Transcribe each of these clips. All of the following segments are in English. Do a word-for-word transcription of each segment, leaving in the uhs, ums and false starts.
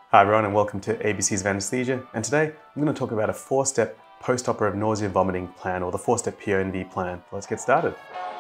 Hi everyone and welcome to A B Cs of Anaesthesia, and today I'm going to talk about a four-step post-operative nausea vomiting plan, or the four-step P O N V plan. Let's get started.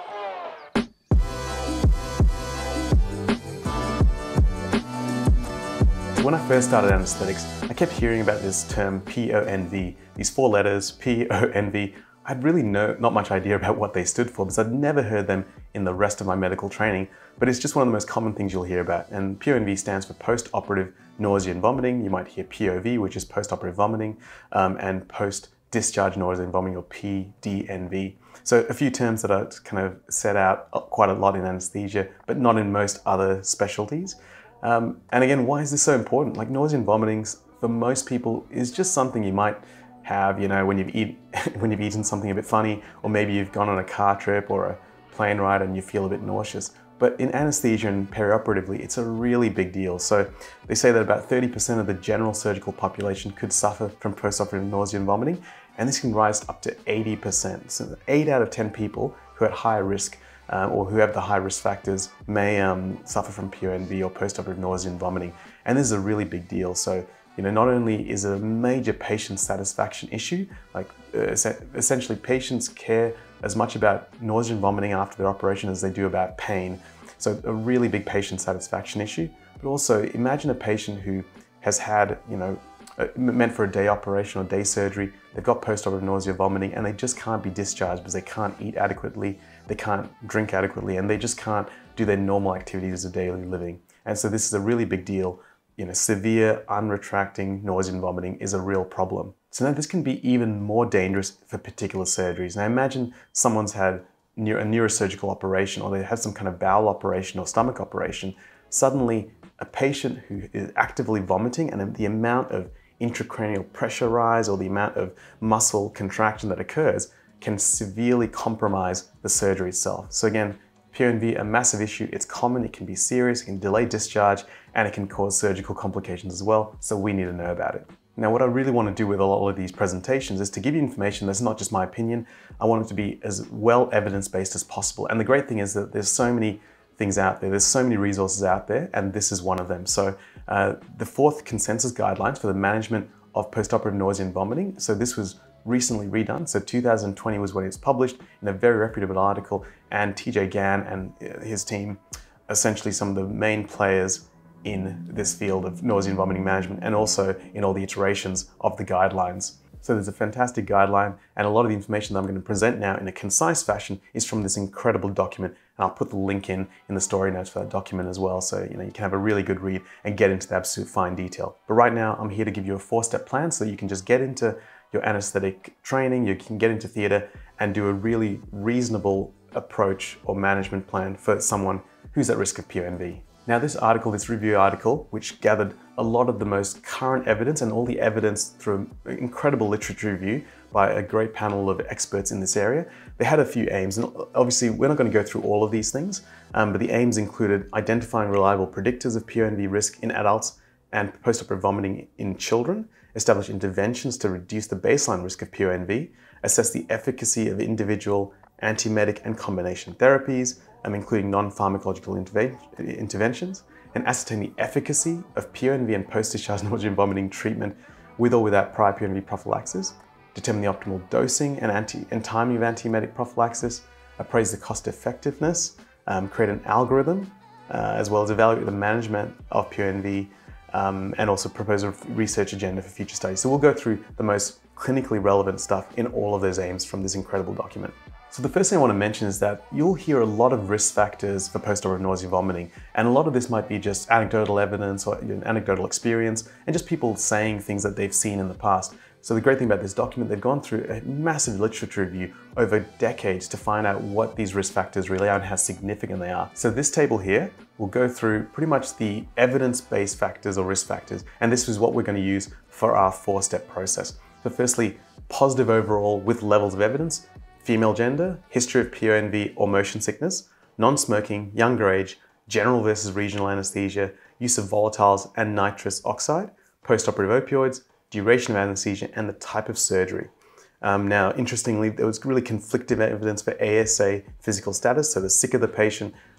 When I first started anaesthetics, I kept hearing about this term P O N V, these four letters, P O N V. I had really no, not much idea about what they stood for because I'd never heard them in the rest of my medical training, but it's just one of the most common things you'll hear about. And P O N V stands for post-operative nausea and vomiting. You might hear P O V, which is post-operative vomiting, um, and post-discharge nausea and vomiting, or P D N V. So a few terms that are kind of set out quite a lot in anaesthesia, but not in most other specialties. Um, and again, why is this so important? Like, nausea and vomiting for most people is just something you might have, you know, when you've eat, when you've eaten something a bit funny, or maybe you've gone on a car trip or a plane ride and you feel a bit nauseous. But in anaesthesia and perioperatively, it's a really big deal. So they say that about thirty percent of the general surgical population could suffer from postoperative nausea and vomiting, and this can rise up to eighty percent. So eight out of ten people who are at higher risk um, or who have the high risk factors may um, suffer from P O N V, or postoperative nausea and vomiting. And this is a really big deal. So, you know, not only is it a major patient satisfaction issue, like uh, essentially patients care as much about nausea and vomiting after their operation as they do about pain. So a really big patient satisfaction issue. But also imagine a patient who has had, you know, meant for a day operation or day surgery, they've got postoperative nausea, vomiting, and they just can't be discharged because they can't eat adequately, they can't drink adequately, and they just can't do their normal activities of daily living. And so this is a really big deal. You know, severe unretracting nausea and vomiting is a real problem. So now this can be even more dangerous for particular surgeries. Now imagine someone's had near a neurosurgical operation, or they had some kind of bowel operation or stomach operation. Suddenly a patient who is actively vomiting, and the amount of intracranial pressure rise or the amount of muscle contraction that occurs can severely compromise the surgery itself. So again, P O N V, a massive issue. It's common, it can be serious, it can delay discharge, and it can cause surgical complications as well. So we need to know about it. Now, what I really want to do with a lot of these presentations is to give you information that's not just my opinion. I want it to be as well evidence-based as possible. And the great thing is that there's so many things out there, there's so many resources out there, and this is one of them. So uh, the fourth consensus guidelines for the management of postoperative nausea and vomiting. So this was recently redone. So two thousand twenty was when it was published in a very reputable article, and T J Gann and his team, essentially some of the main players in this field of nausea and vomiting management, and also in all the iterations of the guidelines. So there's a fantastic guideline, and a lot of the information that I'm going to present now in a concise fashion is from this incredible document, and I'll put the link in in the story notes for that document as well, so you know you can have a really good read and get into the absolute fine detail. But right now I'm here to give you a four-step plan so that you can just get into your anesthetic training, you can get into theatre and do a really reasonable approach or management plan for someone who's at risk of P O N V. Now this article, this review article, which gathered a lot of the most current evidence and all the evidence through an incredible literature review by a great panel of experts in this area, they had a few aims. And obviously we're not going to go through all of these things, um, but the aims included identifying reliable predictors of P O N V risk in adults and postoperative vomiting in children, establish interventions to reduce the baseline risk of P O N V, assess the efficacy of individual antiemetic and combination therapies, um, including non-pharmacological interve interventions, and ascertain the efficacy of P O N V and post-discharge nausea and vomiting treatment with or without prior P O N V prophylaxis, determine the optimal dosing and, anti and timing of antiemetic prophylaxis, appraise the cost effectiveness, um, create an algorithm, uh, as well as evaluate the management of P O N V, Um, and also propose a research agenda for future studies. So we'll go through the most clinically relevant stuff in all of those aims from this incredible document. So the first thing I want to mention is that you'll hear a lot of risk factors for postoperative nausea and vomiting, and a lot of this might be just anecdotal evidence or you know, anecdotal experience, and just people saying things that they've seen in the past. So the great thing about this document, they've gone through a massive literature review over decades to find out what these risk factors really are and how significant they are. So this table here will go through pretty much the evidence-based factors or risk factors, and this is what we're going to use for our four-step process. So firstly, positive overall with levels of evidence, female gender, history of P O N V or motion sickness, non-smoking, younger age, general versus regional anesthesia, use of volatiles and nitrous oxide, postoperative opioids, duration of anesthesia, and the type of surgery. Um, now, interestingly, there was really conflicting evidence for A S A physical status, so the sicker the patient,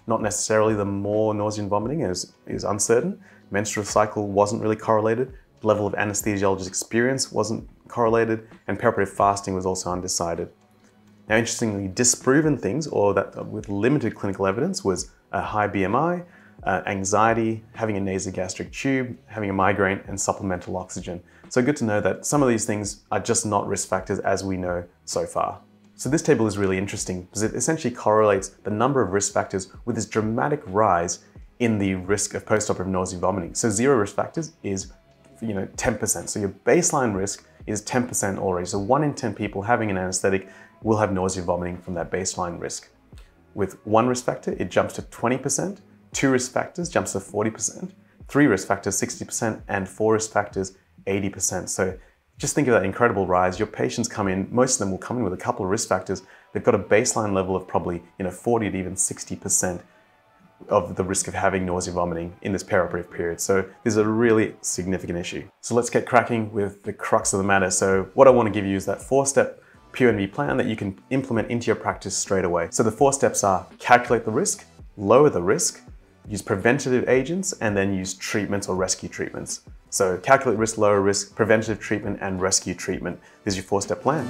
not necessarily the more nausea and vomiting. It was, it was uncertain. Menstrual cycle wasn't really correlated. Level of anesthesiologist experience wasn't correlated, and perioperative fasting was also undecided. Now, interestingly, disproven things, or that with limited clinical evidence, was a high B M I, uh, anxiety, having a nasogastric tube, having a migraine, and supplemental oxygen. So good to know that some of these things are just not risk factors as we know so far. So this table is really interesting because it essentially correlates the number of risk factors with this dramatic rise in the risk of postoperative nausea and vomiting. So zero risk factors is, you know, ten percent. So your baseline risk is ten percent already. So one in ten people having an anesthetic will have nausea and vomiting from that baseline risk. With one risk factor, it jumps to twenty percent, two risk factors jumps to forty percent, three risk factors sixty percent, and four risk factors eighty percent. So just think of that incredible rise. Your patients come in, most of them will come in with a couple of risk factors. They've got a baseline level of probably, you know, forty to even sixty percent of the risk of having nausea vomiting in this perioperative period. So this is a really significant issue. So let's get cracking with the crux of the matter. So what I want to give you is that four-step P O N V plan that you can implement into your practice straight away. So the four steps are: calculate the risk, lower the risk, use preventative agents, and then use treatments or rescue treatments. So calculate risk, lower risk, preventative treatment, and rescue treatment. This is your four-step plan.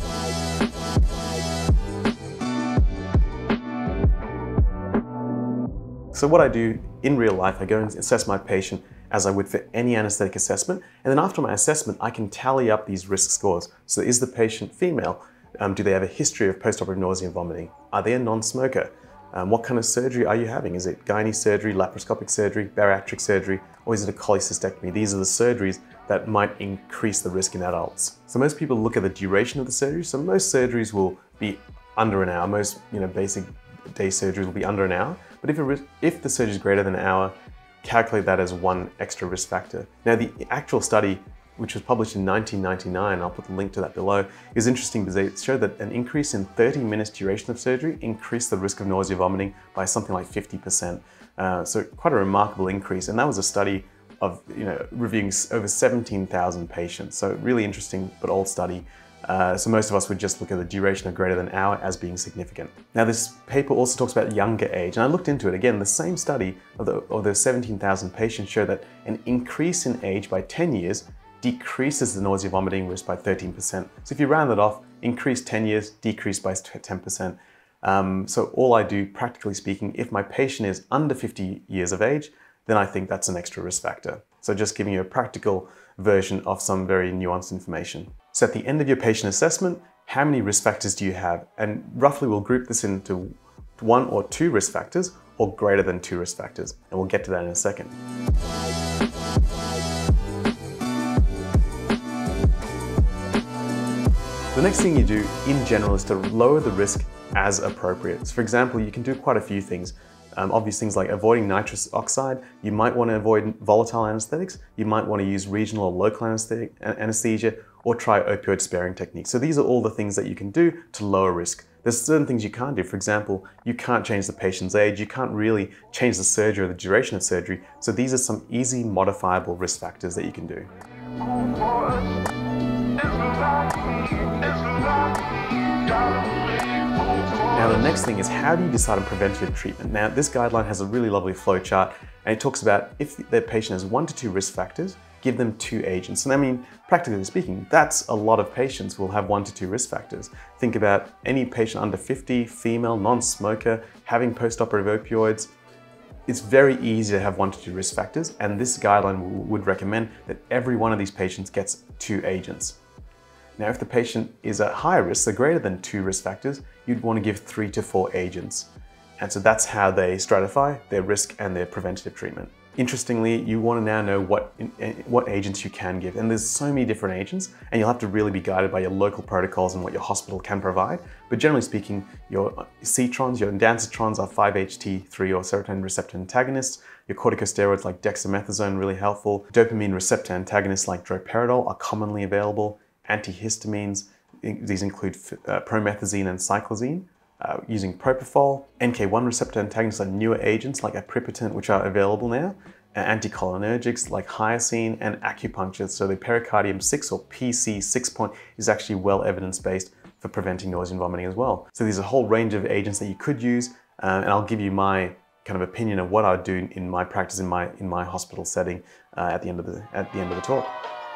So what I do in real life, I go and assess my patient as I would for any anesthetic assessment. And then after my assessment, I can tally up these risk scores. So is the patient female? Um, do they have a history of postoperative nausea and vomiting? Are they a non-smoker? Um, what kind of surgery are you having? Is it gynae surgery, laparoscopic surgery, bariatric surgery, or is it a cholecystectomy? These are the surgeries that might increase the risk in adults. So most people look at the duration of the surgery. So most surgeries will be under an hour. Most, you know, basic day surgeries will be under an hour. But if, a, if the surgery is greater than an hour, calculate that as one extra risk factor. Now, the actual study, which was published in nineteen ninety-nine, I'll put the link to that below, is interesting because it showed that an increase in thirty minutes duration of surgery increased the risk of nausea vomiting by something like fifty percent. Uh, so quite a remarkable increase. And that was a study of, you know, reviewing over seventeen thousand patients. So really interesting, but old study. Uh, so most of us would just look at the duration of greater than an hour as being significant. Now this paper also talks about younger age, and I looked into it again. The same study of the, of the seventeen thousand patients showed that an increase in age by ten years decreases the nausea vomiting risk by thirteen percent. So if you round that off, increase ten years, decrease by ten percent. Um, so all I do, practically speaking, if my patient is under fifty years of age, then I think that's an extra risk factor. So just giving you a practical version of some very nuanced information. So at the end of your patient assessment, how many risk factors do you have? And roughly we'll group this into one or two risk factors or greater than two risk factors. And we'll get to that in a second. The next thing you do in general is to lower the risk as appropriate. So for example, you can do quite a few things. Um, obvious things like avoiding nitrous oxide. You might want to avoid volatile anesthetics. You might want to use regional or local anesthetic, anesthesia, or try opioid sparing techniques. So these are all the things that you can do to lower risk. There's certain things you can't do. For example, you can't change the patient's age. You can't really change the surgery or the duration of surgery. So these are some easy modifiable risk factors that you can do. Now the next thing is, how do you decide on preventative treatment? Now this guideline has a really lovely flow chart, and it talks about if the patient has one to two risk factors, give them two agents. And I mean, practically speaking, that's a lot of patients will have one to two risk factors. Think about any patient under fifty, female, non-smoker, having postoperative opioids. It's very easy to have one to two risk factors, and this guideline would recommend that every one of these patients gets two agents. Now, if the patient is at higher risk, so greater than two risk factors, you'd want to give three to four agents. And so that's how they stratify their risk and their preventative treatment. Interestingly, you want to now know what, what agents you can give. And there's so many different agents, and you'll have to really be guided by your local protocols and what your hospital can provide. But generally speaking, your C-trons, your ondansetrons are five H T three or serotonin receptor antagonists. Your corticosteroids like dexamethasone, really helpful. Dopamine receptor antagonists like droperidol are commonly available. Antihistamines, these include uh, promethazine and cyclazine. Uh, using propofol. N K one receptor antagonists are newer agents like apripitant, which are available now. Uh, anticholinergics like hyoscine, and acupuncture. So the pericardium six or P C six point is actually well evidence-based for preventing nausea and vomiting as well. So there's a whole range of agents that you could use, uh, and I'll give you my kind of opinion of what I would do in my practice, in my, in my hospital setting uh, at the end of the, at the end of the talk.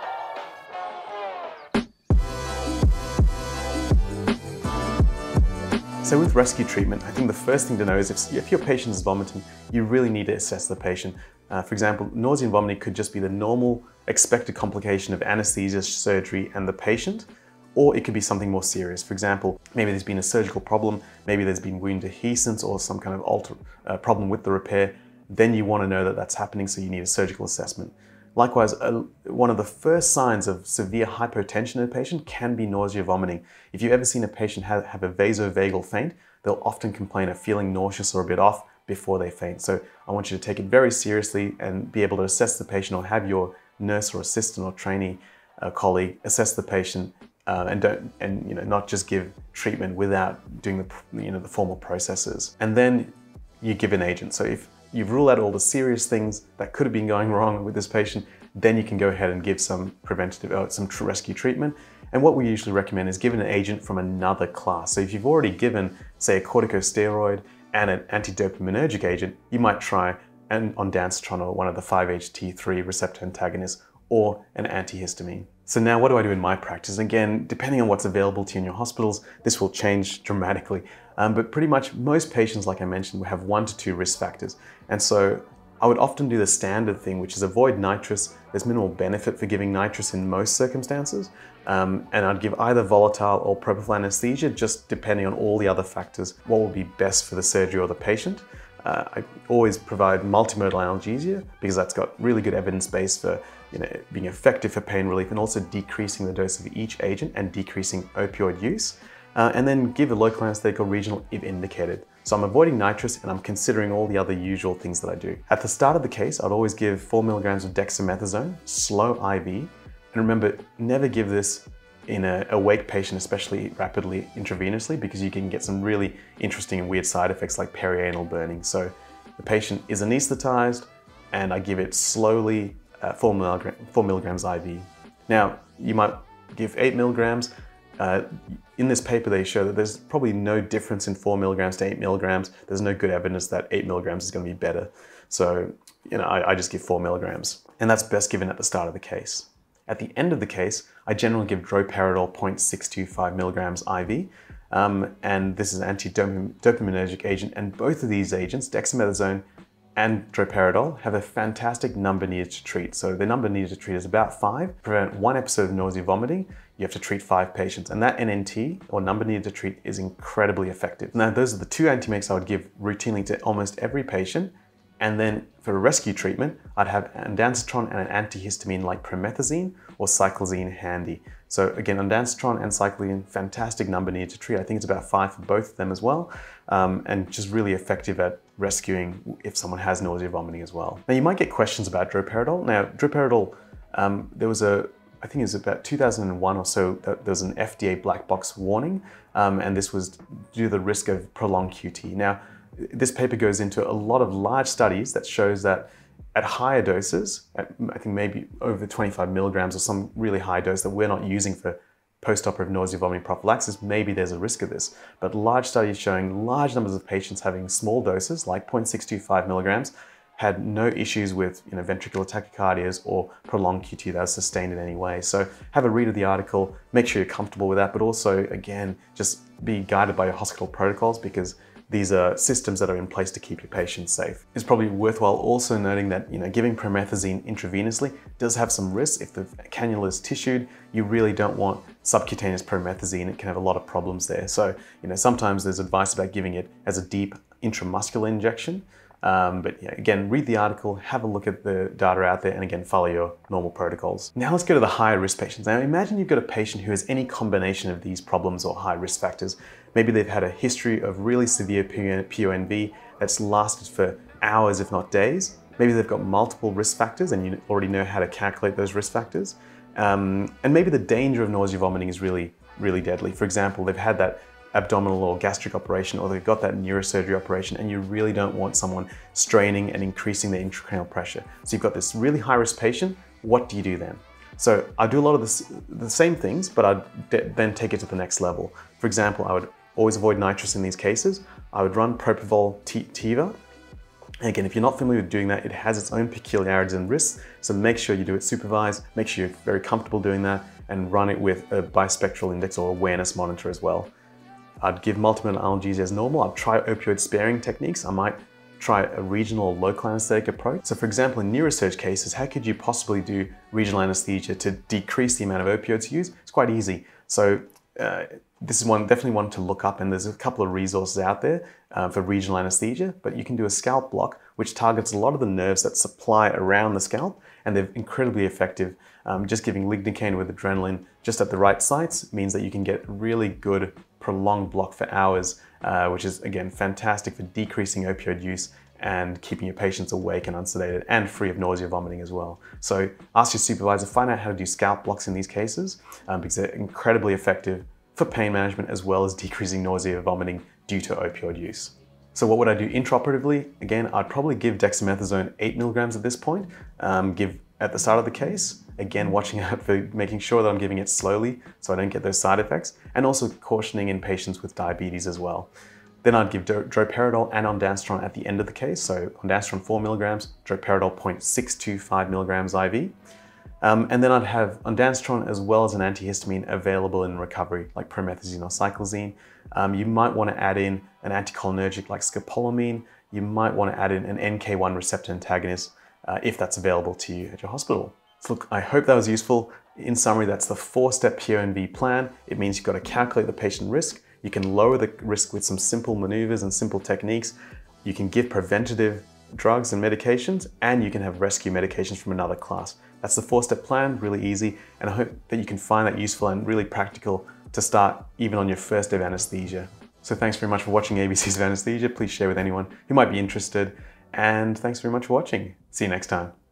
So with rescue treatment, I think the first thing to know is if, if your patient is vomiting, you really need to assess the patient. Uh, for example, nausea and vomiting could just be the normal expected complication of anesthesia, surgery, and the patient, or it could be something more serious. For example, maybe there's been a surgical problem, maybe there's been wound dehiscence or some kind of alter, uh, problem with the repair. Then you want to know that that's happening, so you need a surgical assessment. Likewise, uh, one of the first signs of severe hypotension in a patient can be nausea, vomiting. If you've ever seen a patient have, have a vasovagal faint, they'll often complain of feeling nauseous or a bit off before they faint. So I want you to take it very seriously and be able to assess the patient, or have your nurse or assistant or trainee uh, colleague assess the patient, uh, and don't and you know not just give treatment without doing the you know the formal processes. And then you give an agent. So if you've ruled out all the serious things that could have been going wrong with this patient, then you can go ahead and give some preventative or some rescue treatment. And what we usually recommend is giving an agent from another class. So if you've already given, say, a corticosteroid and an antidopaminergic agent, you might try an ondansetron or one of the five H T three receptor antagonists, or an antihistamine. So now what do I do in my practice? Again, depending on what's available to you in your hospitals, this will change dramatically. Um, but pretty much most patients, like I mentioned, will have one to two risk factors. And so I would often do the standard thing, which is avoid nitrous. There's minimal benefit for giving nitrous in most circumstances. Um, and I'd give either volatile or propofol anesthesia, just depending on all the other factors, what will be best for the surgery or the patient. Uh, I always provide multimodal analgesia because that's got really good evidence base for you know, being effective for pain relief, and also decreasing the dose of each agent and decreasing opioid use. Uh, and then give a local anesthetic or regional if indicated. So I'm avoiding nitrous, and I'm considering all the other usual things that I do. At the start of the case, I'd always give four milligrams of dexamethasone, slow I V. And remember, never give this in a awake patient, especially rapidly intravenously, because you can get some really interesting and weird side effects like perianal burning. So the patient is anesthetized, and I give it slowly, uh, four, milligram, four milligrams I V. Now, you might give eight milligrams. Uh, in this paper, they show that there's probably no difference in four milligrams to eight milligrams. There's no good evidence that eight milligrams is going to be better. So, you know, I, I just give four milligrams, and that's best given at the start of the case. At the end of the case, I generally give droperidol zero point six two five milligrams I V, um, and this is an anti-dopaminergic agent, and both of these agents, dexamethasone and droperidol, have a fantastic number needed to treat. So the number needed to treat is about five. To prevent one episode of nausea vomiting, you have to treat five patients, and that N N T, or number needed to treat, is incredibly effective. Now, those are the two antiemetics I would give routinely to almost every patient. And then for a rescue treatment, I'd have ondansetron and an antihistamine like promethazine or cyclizine handy. So again, ondansetron and cyclizine, fantastic number needed to treat. I think it's about five for both of them as well, um, and just really effective at rescuing if someone has nausea, vomiting as well. Now, you might get questions about droperidol. Now, droperidol, um, there was a, I think it was about two thousand one or so, that there was an F D A black box warning, um, and this was due to the risk of prolonged Q T. Now, this paper goes into a lot of large studies that shows that at higher doses, at, I think maybe over twenty-five milligrams or some really high dose that we're not using for post-operative nausea, vomiting prophylaxis, maybe there's a risk of this. But large studies showing large numbers of patients having small doses, like zero point six two five milligrams, had no issues with you know, ventricular tachycardias or prolonged Q T that was sustained in any way. So have a read of the article, make sure you're comfortable with that, but also, again, just be guided by your hospital protocols, because these are systems that are in place to keep your patients safe. It's probably worthwhile also noting that you know, giving promethazine intravenously does have some risks. If the cannula is tissued, you really don't want subcutaneous promethazine. It can have a lot of problems there. So you know, sometimes there's advice about giving it as a deep intramuscular injection. Um, but yeah, again, read the article, have a look at the data out there, and again, follow your normal protocols. Now let's go to the higher risk patients. Now imagine you've got a patient who has any combination of these problems or high risk factors. Maybe they've had a history of really severe P O N V that's lasted for hours, if not days. Maybe they've got multiple risk factors and you already know how to calculate those risk factors. Um, and maybe the danger of nausea vomiting is really, really deadly. For example, they've had that abdominal or gastric operation, or they've got that neurosurgery operation, and you really don't want someone straining and increasing their intracranial pressure. So you've got this really high risk patient, what do you do then? So I do a lot of this, the same things, but I'd then take it to the next level. For example, I would always avoid nitrous in these cases. I would run propofol Tiva, Again, if you're not familiar with doing that, it has its own peculiarities and risks, so make sure you do it supervised, make sure you're very comfortable doing that, and run it with a bispectral index or awareness monitor as well. I'd give multiple analgesia as normal. I'd try opioid sparing techniques. I might try a regional or local anesthetic approach. So for example, in neurosurge cases, how could you possibly do regional anesthesia to decrease the amount of opioids used? It's quite easy. So uh, this is one definitely one to look up, and there's a couple of resources out there uh, for regional anesthesia, but you can do a scalp block, which targets a lot of the nerves that supply around the scalp, and they're incredibly effective. Um, just giving lignocaine with adrenaline just at the right sites means that you can get really good prolonged block for hours, uh, which is again fantastic for decreasing opioid use and keeping your patients awake and unsedated and free of nausea, vomiting as well. So ask your supervisor, find out how to do scalp blocks in these cases um, because they're incredibly effective for pain management as well as decreasing nausea, vomiting due to opioid use. So what would I do intraoperatively? Again, I'd probably give dexamethasone eight milligrams at this point, um, give at the start of the case, again watching out for making sure that I'm giving it slowly so I don't get those side effects, and also cautioning in patients with diabetes as well. Then I'd give droperidol and ondansetron at the end of the case, so ondansetron four milligrams, droperidol zero point six two five milligrams I V. Um, and then I'd have ondansetron as well as an antihistamine available in recovery, like promethazine or cyclizine. Um, you might want to add in an anticholinergic like scopolamine. You might want to add in an N K one receptor antagonist uh, if that's available to you at your hospital. So look, I hope that was useful. In summary, that's the four-step P O N V plan. It means you've got to calculate the patient risk. You can lower the risk with some simple maneuvers and simple techniques. You can give preventative drugs and medications, and you can have rescue medications from another class. That's the four-step plan, really easy, and I hope that you can find that useful and really practical to start even on your first day of anesthesia. So thanks very much for watching A B Cs of Anesthesia. Please share with anyone who might be interested, and thanks very much for watching. See you next time.